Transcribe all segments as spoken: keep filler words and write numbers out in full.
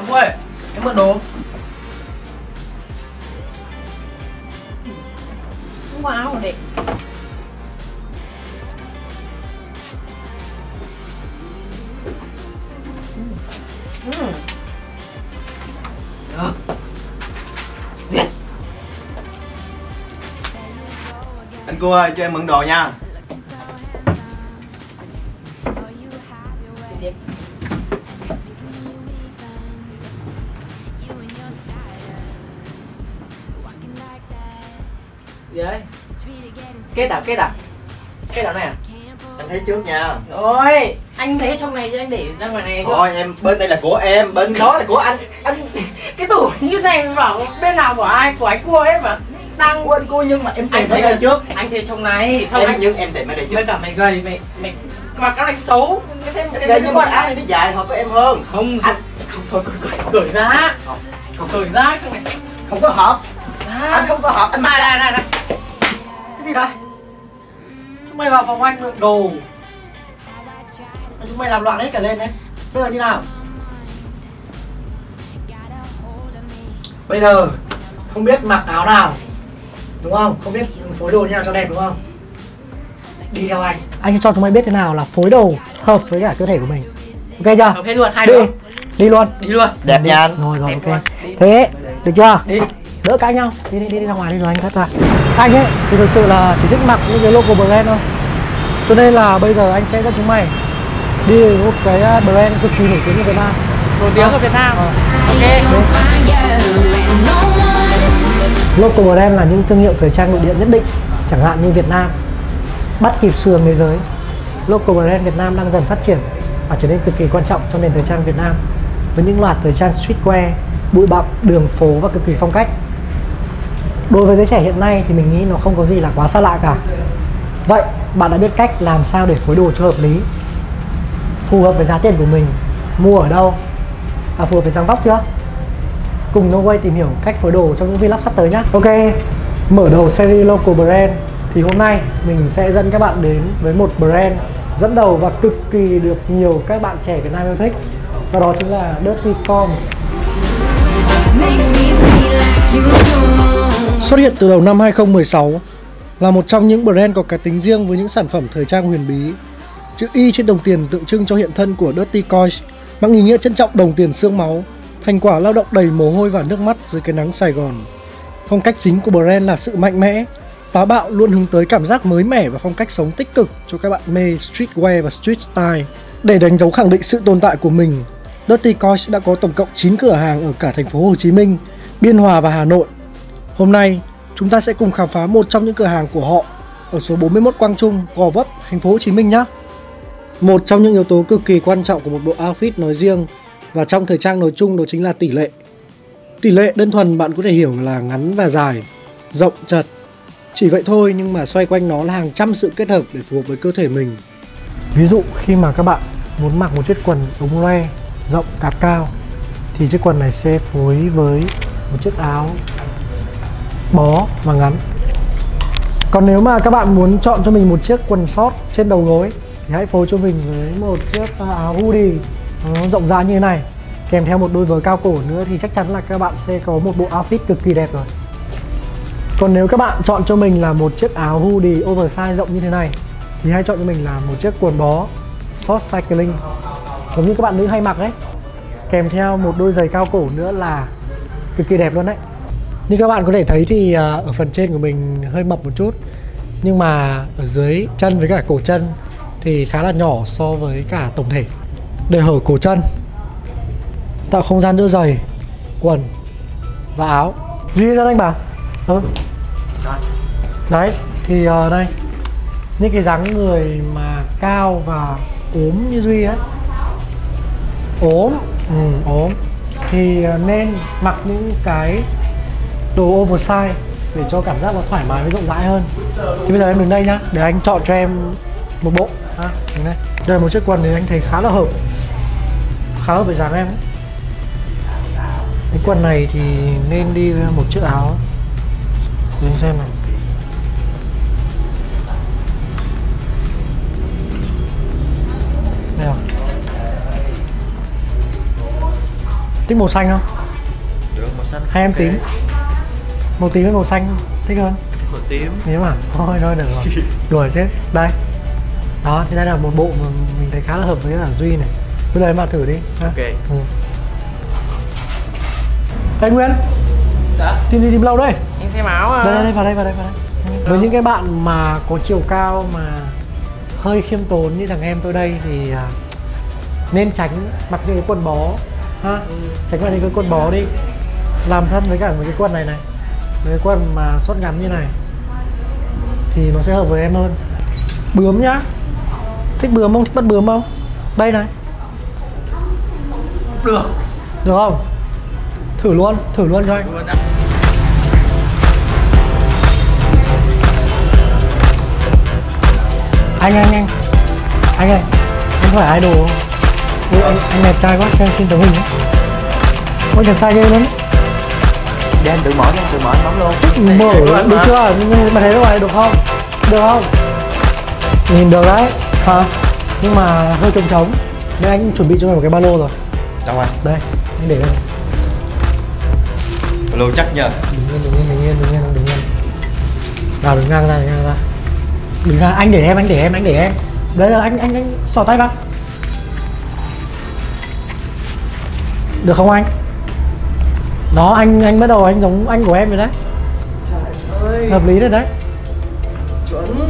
Ông ơi, em mượn đồ. Không có áo mà đẹp. Ừ. Được. Việt. Anh Cua ơi, cho em mượn đồ nha. Việt. Gì đấy? Kết à? Kết à? Kết à này à? Anh thấy trước nha. Ôi, anh thấy trong này chứ anh để ra ngoài này. Thôi em, bên đây là của em, bên đó là của anh. Anh cái tủ như này bảo bên nào của ai, của anh Cua ấy mà đang Của anh Cua, nhưng mà em tìm anh thấy đây trước. Anh thấy trong này không Em anh, nhưng em tìm ở đây trước. với cả mày gầy mày mày mặc cái này xấu cái thêm Gầy nhưng mà áo này nó dài hợp với em hơn. không anh không thôi cởi cởi ra Không, không cởi ra cái này không có hợp. à. Anh không có hợp. Anh này này này này cái gì đây? Chúng mày vào phòng anh mượn đồ. Chúng mày làm loạn hết cả lên đấy. Bây giờ như nào? Bây giờ không biết mặc áo nào, đúng không? Không biết phối đồ như nào cho đẹp, đúng không? Đi theo anh. Anh sẽ cho chúng mày biết thế nào là phối đồ hợp với cả cơ thể của mình. Ok chưa? ok luôn hai Đi. đứa Đi luôn. đi luôn Đẹp nha anh. rồi rồi Đẹp ok luôn. Thế được chưa? đi Đỡ cãi nhau. Đi đi đi, đi ra ngoài đi rồi anh cắt ra. Anh ấy thì thực sự là chỉ thích mặc những cái local brand thôi. Cho nên là bây giờ anh sẽ dẫn chúng mày đi một cái brand cực kỳ nổi tiếng ở Việt Nam. nổi tiếng ở Việt Nam. À. Ok. Local brand là những thương hiệu thời trang nội địa nhất định, chẳng hạn như Việt Nam bắt kịp xu hướng thế giới. Local brand Việt Nam đang dần phát triển và trở nên cực kỳ quan trọng trong nền thời trang Việt Nam với những loạt thời trang streetwear, bụi bặm, đường phố và cực kỳ phong cách. Đối với giới trẻ hiện nay thì mình nghĩ nó không có gì là quá xa lạ cả. Vậy bạn đã biết cách làm sao để phối đồ cho hợp lý, phù hợp với giá tiền của mình, mua ở đâu và phù hợp với dáng vóc chưa? Cùng Noway tìm hiểu cách phối đồ trong những vlog sắp tới nhé. Ok, mở đầu series Local Brand thì hôm nay mình sẽ dẫn các bạn đến với một brand dẫn đầu và cực kỳ được nhiều các bạn trẻ Việt Nam yêu thích, và đó chính là Dirty Coms. Xuất hiện từ đầu năm hai không một sáu, là một trong những brand có cá tính riêng với những sản phẩm thời trang huyền bí. Chữ Y trên đồng tiền tượng trưng cho hiện thân của Dirty Coins, mang ý nghĩa trân trọng đồng tiền xương máu, thành quả lao động đầy mồ hôi và nước mắt dưới cái nắng Sài Gòn. Phong cách chính của brand là sự mạnh mẽ, táo bạo, luôn hướng tới cảm giác mới mẻ và phong cách sống tích cực cho các bạn mê streetwear và street style. Để đánh dấu khẳng định sự tồn tại của mình, Dirty Coins đã có tổng cộng chín cửa hàng ở cả thành phố Hồ Chí Minh, Biên Hòa và Hà Nội. Hôm nay, chúng ta sẽ cùng khám phá một trong những cửa hàng của họ ở số bốn mươi mốt Quang Trung, Gò Vấp, thành phố Hồ Chí Minh nhé. Một trong những yếu tố cực kỳ quan trọng của một bộ outfit nói riêng và trong thời trang nói chung đó chính là tỷ lệ. Tỷ lệ đơn thuần bạn có thể hiểu là ngắn và dài, rộng chật. Chỉ vậy thôi, nhưng mà xoay quanh nó là hàng trăm sự kết hợp để phù hợp với cơ thể mình. Ví dụ khi mà các bạn muốn mặc một chiếc quần ống loe rộng cạt cao thì chiếc quần này sẽ phối với một chiếc áo bó và ngắn. Còn nếu mà các bạn muốn chọn cho mình một chiếc quần short trên đầu gối thì hãy phối cho mình với một chiếc áo hoodie nó rộng rãi như thế này, kèm theo một đôi vớ cao cổ nữa thì chắc chắn là các bạn sẽ có một bộ outfit cực kỳ đẹp rồi. Còn nếu các bạn chọn cho mình là một chiếc áo hoodie oversize rộng như thế này thì hãy chọn cho mình là một chiếc quần bó short cycling giống như các bạn nữ hay mặc đấy, kèm theo một đôi giày cao cổ nữa là cực kỳ đẹp luôn đấy. Như các bạn có thể thấy thì ở phần trên của mình hơi mập một chút, nhưng mà ở dưới chân với cả cổ chân thì khá là nhỏ so với cả tổng thể. Để hở cổ chân, tạo không gian giữa giày, quần và áo. Duy ra anh bảo. Ừ. Đấy, thì uh, đây những cái dáng người mà cao và ốm như Duy ấy, ốm, ừ, ốm thì uh, nên mặc những cái đồ oversize để cho cảm giác nó thoải mái và rộng rãi hơn. Thì bây giờ em đứng đây nhá, để anh chọn cho em một bộ. À, đây. Đây là một chiếc quần thì anh thấy khá là hợp, khá hợp với dáng em ấy. Cái quần này thì nên đi với một chiếc áo. Để anh xem này. Đây rồi. Thích màu xanh không? Được, màu xanh. Hay em tím? Màu tím với màu xanh không? Thích hơn? Màu tím. Nếu mà thôi thôi được rồi. Đùa chứ. Đây. Đó, thì đây là một bộ mà mình thấy khá là hợp với cả Duy này. Bây giờ em bạn thử đi. Ok. Ừ. Đây Nguyên. Dạ. Tìm gì tìm lâu đây? Em xem áo à. Đây đây vào đây vào đây vào đây. Với những cái bạn mà có chiều cao mà hơi khiêm tốn như thằng em tôi đây thì à, nên tránh mặc những cái quần bó ha. Ừ. Tránh mặc những cái quần bó đi. Làm thân với cả mấy cái quần này này. Mấy cái quần mà short ngắn như này thì nó sẽ hợp với em hơn. Bướm nhá. Thích bướm không? Thích bắt bướm không? Đây này. Được. Được không? Thử luôn, thử luôn cho anh. Luôn đã. Anh anh anh. Anh ơi, anh phải idol không? Ui, anh, anh đẹp trai quá, cho anh xin tấm hình ấy. Ôi đẹp trai ghê luôn. Để anh tự mở nha, tự mở anh bấm luôn. Mở, được chưa? Nhưng mà thấy đâu này, được không? Được không? Nhìn được đấy, hả? Nhưng mà hơi trống trống. Nên anh chuẩn bị cho mình một cái ba lô rồi. Đâu anh? Đây, anh để đây. Ba lô chắc nhờ. Đứng yên, đứng yên, đứng yên, đứng yên, đứng yên. Nào đứng ngang ra, đứng ngang ra. Đứng ra, anh để em, anh để em, anh để em. Đấy là anh, anh, anh xỏ tay vào. Được không anh? Đó, anh anh bắt đầu anh giống anh của em rồi đấy. Trời ơi. Hợp lý rồi đấy. Chuẩn.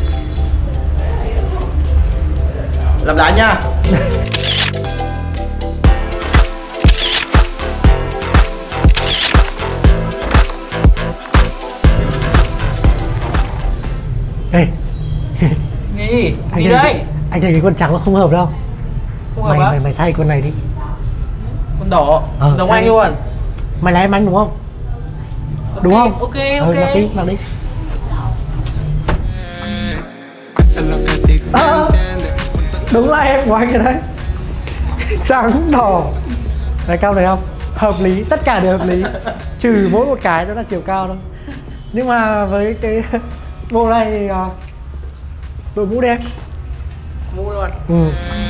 Làm lại nha. Ê. Gì? Anh Gì thấy- đây? Anh thấy cái quần trắng nó không hợp đâu. Không hợp Mày, á? mày, mày thay quần này đi. Con đỏ. Ờ, Giống thay anh đi. luôn. Mày là em anh đúng không? Ok, Đúng không? Ok, Ừ, ok. mặc đi, mặc đi. À, đúng là em của anh rồi đấy. Trắng đỏ. Này cao này không? Hợp lý, tất cả đều hợp lý. Trừ mỗi một cái đó là chiều cao thôi. Nhưng mà với cái bộ này thì uh, đội mũ đen. Mũ luôn. Ừ.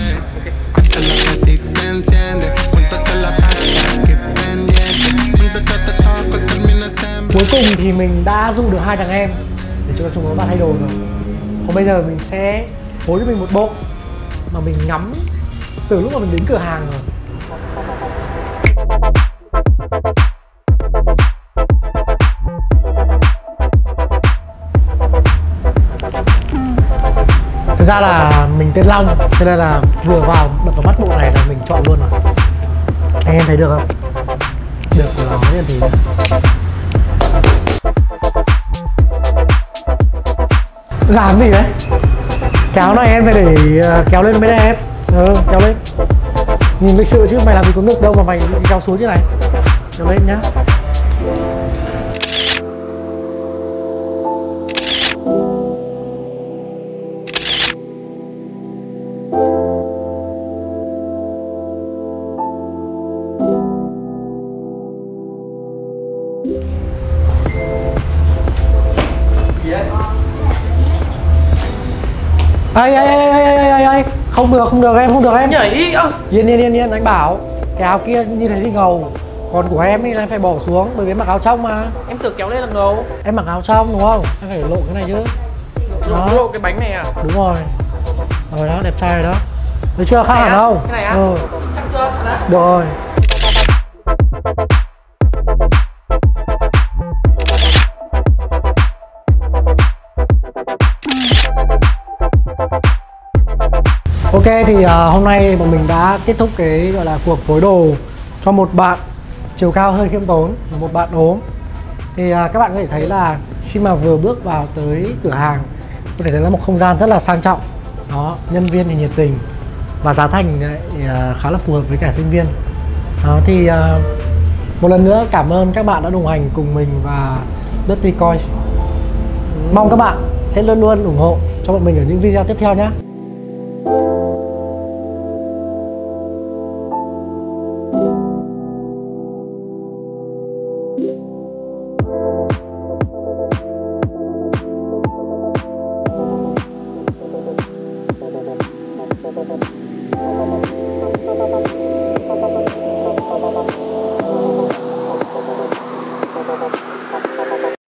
Cuối cùng thì mình đã dụ được hai thằng em để cho chúng nó vào thay đồ rồi. Còn bây giờ mình sẽ phối cho mình một bộ mà mình ngắm từ lúc mà mình đến cửa hàng rồi. Thực ra là mình tên Long, cho nên là vừa vào đập vào mắt bộ này là mình chọn luôn rồi. Anh em thấy được không? Được là nói thì làm gì đấy? Kéo này em phải để uh, kéo lên mới đẹp. Ừ, kéo lên. Nhìn lịch sự chứ mày làm gì có ngực đâu mà mày kéo xuống như này. Kéo lên nhá. Ai ai ai ai ai ai ai không được không được em không được em Nhảy ơ. yên yên yên yên anh bảo cái áo kia như thế thì ngầu, còn của em ấy là em phải bỏ xuống bởi vì em mặc áo trong mà. Em tưởng kéo lên là ngầu. Em mặc áo trong đúng không, em phải lộ cái này chứ. Đó. Lộ cái bánh này à? Đúng rồi. Rồi đó, đẹp trai rồi đó. Thấy chưa, khác hẳn á? không? Cái này á? Ừ. Chắc chưa? Thật á? Được rồi. Ok thì uh, hôm nay bọn mình đã kết thúc cái gọi là cuộc phối đồ cho một bạn chiều cao hơi khiêm tốn và một bạn ốm. Thì uh, các bạn có thể thấy là khi mà vừa bước vào tới cửa hàng có thể thấy là một không gian rất là sang trọng. Đó, nhân viên thì nhiệt tình và giá thành thì, uh, khá là phù hợp với cả sinh viên. Đó thì uh, một lần nữa cảm ơn các bạn đã đồng hành cùng mình và Dirty Coins. Mong các bạn sẽ luôn luôn ủng hộ cho bọn mình ở những video tiếp theo nhé.